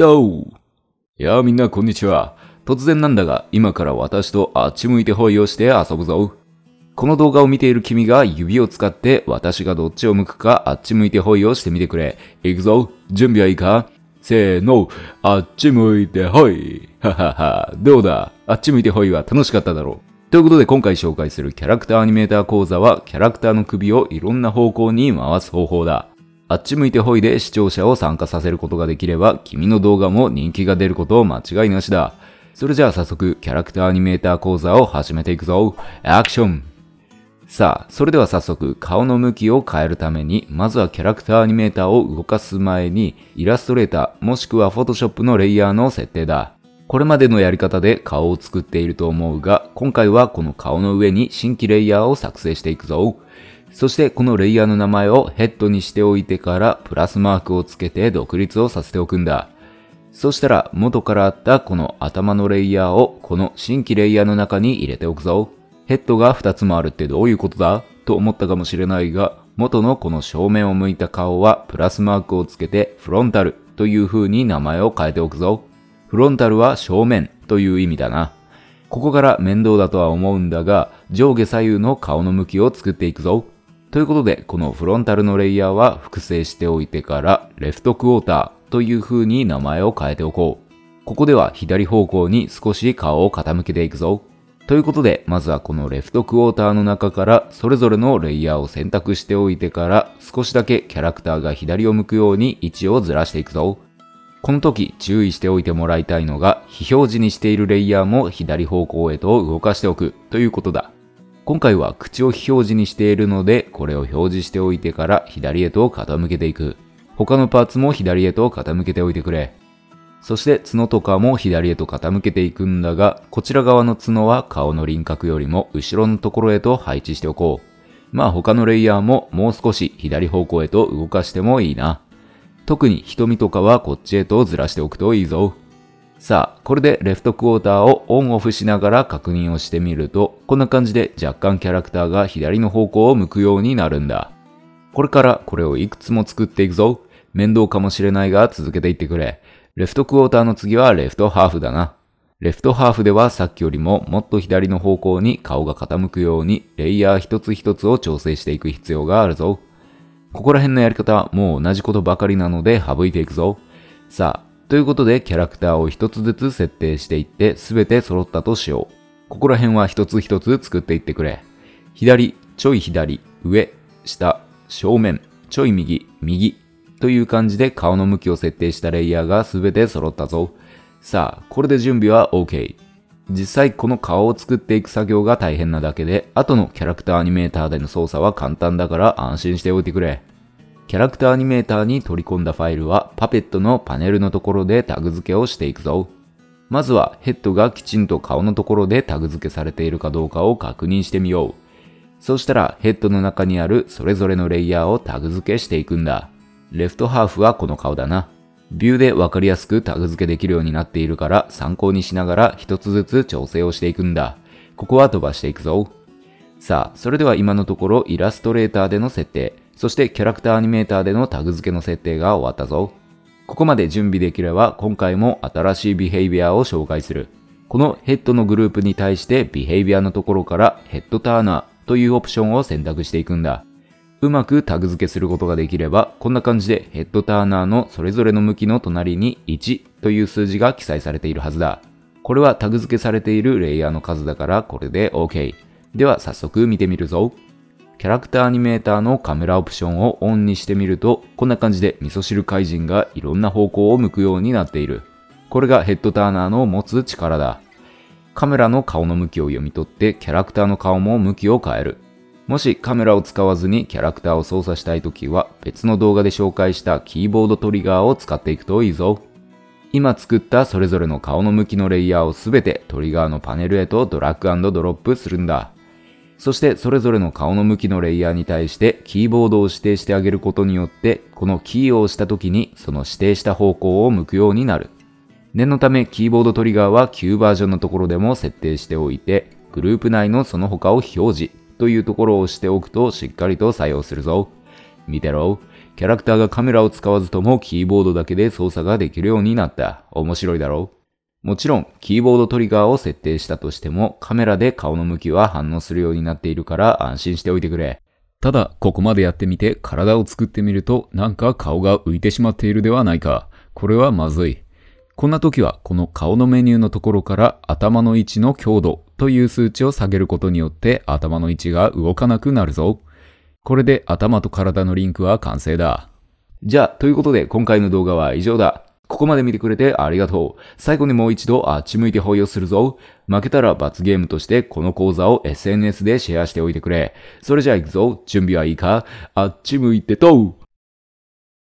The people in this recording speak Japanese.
どうみんなこんにちは。突然なんだが、今から私とあっち向いてホイをして遊ぶぞ。この動画を見ている君が指を使って私がどっちを向くかあっち向いてホイをしてみてくれ。いくぞ。準備はいいか？せーの。あっち向いてホイ。ははは。どうだ？あっち向いてホイは楽しかっただろう。ということで今回紹介するキャラクターアニメーター講座はキャラクターの首をいろんな方向に回す方法だ。あっち向いてホイで視聴者を参加させることができれば君の動画も人気が出ること間違いなしだ。それじゃあ早速キャラクターアニメーター講座を始めていくぞ。アクション。さあ、それでは早速顔の向きを変えるためにまずはキャラクターアニメーターを動かす前にイラストレーターもしくはフォトショップのレイヤーの設定だ。これまでのやり方で顔を作っていると思うが今回はこの顔の上に新規レイヤーを作成していくぞ。そしてこのレイヤーの名前をヘッドにしておいてからプラスマークをつけて独立をさせておくんだ。そしたら元からあったこの頭のレイヤーをこの新規レイヤーの中に入れておくぞ。ヘッドが2つもあるってどういうことだと思ったかもしれないが元のこの正面を向いた顔はプラスマークをつけてフロンタルという風に名前を変えておくぞ。フロンタルは正面という意味だな。ここから面倒だとは思うんだが上下左右の顔の向きを作っていくぞ。ということでこのフロンタルのレイヤーは複製しておいてからレフトクォーターという風に名前を変えておこう。ここでは左方向に少し顔を傾けていくぞ。ということでまずはこのレフトクォーターの中からそれぞれのレイヤーを選択しておいてから少しだけキャラクターが左を向くように位置をずらしていくぞ。この時注意しておいてもらいたいのが非表示にしているレイヤーも左方向へと動かしておくということだ。今回は口を非表示にしているのでこれを表示しておいてから左へと傾けていく。他のパーツも左へと傾けておいてくれ。そして角とかも左へと傾けていくんだがこちら側の角は顔の輪郭よりも後ろのところへと配置しておこう。まあ他のレイヤーももう少し左方向へと動かしてもいいな。特に瞳とかはこっちへとずらしておくといいぞ。さあ、これでレフトクォーターをオンオフしながら確認をしてみると、こんな感じで若干キャラクターが左の方向を向くようになるんだ。これからこれをいくつも作っていくぞ。面倒かもしれないが続けていってくれ。レフトクォーターの次はレフトハーフだな。レフトハーフではさっきよりももっと左の方向に顔が傾くようにレイヤー一つ一つを調整していく必要があるぞ。ここら辺のやり方はもう同じことばかりなので省いていくぞ。さあ、ということでキャラクターを一つずつ設定していって全て揃ったとしよう。ここら辺は一つ一つ作っていってくれ。左、ちょい左、上、下、正面、ちょい右、右という感じで顔の向きを設定したレイヤーが全て揃ったぞ。さあ、これで準備は OK。実際この顔を作っていく作業が大変なだけで、後のキャラクターアニメーターでの操作は簡単だから安心しておいてくれ。キャラクターアニメーターに取り込んだファイルはパペットのパネルのところでタグ付けをしていくぞ。まずはヘッドがきちんと顔のところでタグ付けされているかどうかを確認してみよう。そしたらヘッドの中にあるそれぞれのレイヤーをタグ付けしていくんだ。レフトハーフはこの顔だな。ビューでわかりやすくタグ付けできるようになっているから参考にしながら一つずつ調整をしていくんだ。ここは飛ばしていくぞ。さあ、それでは今のところイラストレーターでの設定、そしてキャラクターアニメーターでのタグ付けの設定が終わったぞ。ここまで準備できれば今回も新しいビヘイビアを紹介する。このヘッドのグループに対してビヘイビアのところからヘッドターナーというオプションを選択していくんだ。うまくタグ付けすることができればこんな感じでヘッドターナーのそれぞれの向きの隣に1という数字が記載されているはずだ。これはタグ付けされているレイヤーの数だからこれで OK。では早速見てみるぞ。キャラクターアニメーターのカメラオプションをオンにしてみるとこんな感じで味噌汁怪人がいろんな方向を向くようになっている。これがヘッドターナーの持つ力だ。カメラの顔の向きを読み取ってキャラクターの顔も向きを変える。もしカメラを使わずにキャラクターを操作したいときは別の動画で紹介したキーボードトリガーを使っていくといいぞ。今作ったそれぞれの顔の向きのレイヤーをすべてトリガーのパネルへとドラッグ&ドロップするんだ。そしてそれぞれの顔の向きのレイヤーに対してキーボードを指定してあげることによってこのキーを押した時にその指定した方向を向くようになる。念のためキーボードトリガーは旧バージョンのところでも設定しておいてグループ内のその他を表示というところを押しておくとしっかりと作用するぞ。見てろ。 キャラクターがカメラを使わずともキーボードだけで操作ができるようになった。面白いだろう。もちろん、キーボードトリガーを設定したとしても、カメラで顔の向きは反応するようになっているから安心しておいてくれ。ただ、ここまでやってみて体を作ってみると、なんか顔が浮いてしまっているではないか。これはまずい。こんな時は、この顔のメニューのところから頭の位置の強度という数値を下げることによって頭の位置が動かなくなるぞ。これで頭と体のリンクは完成だ。じゃあ、ということで今回の動画は以上だ。ここまで見てくれてありがとう。最後にもう一度あっち向いてホイをするぞ。負けたら罰ゲームとしてこの講座を SNS でシェアしておいてくれ。それじゃあ行くぞ。準備はいいか？あっち向いてとう。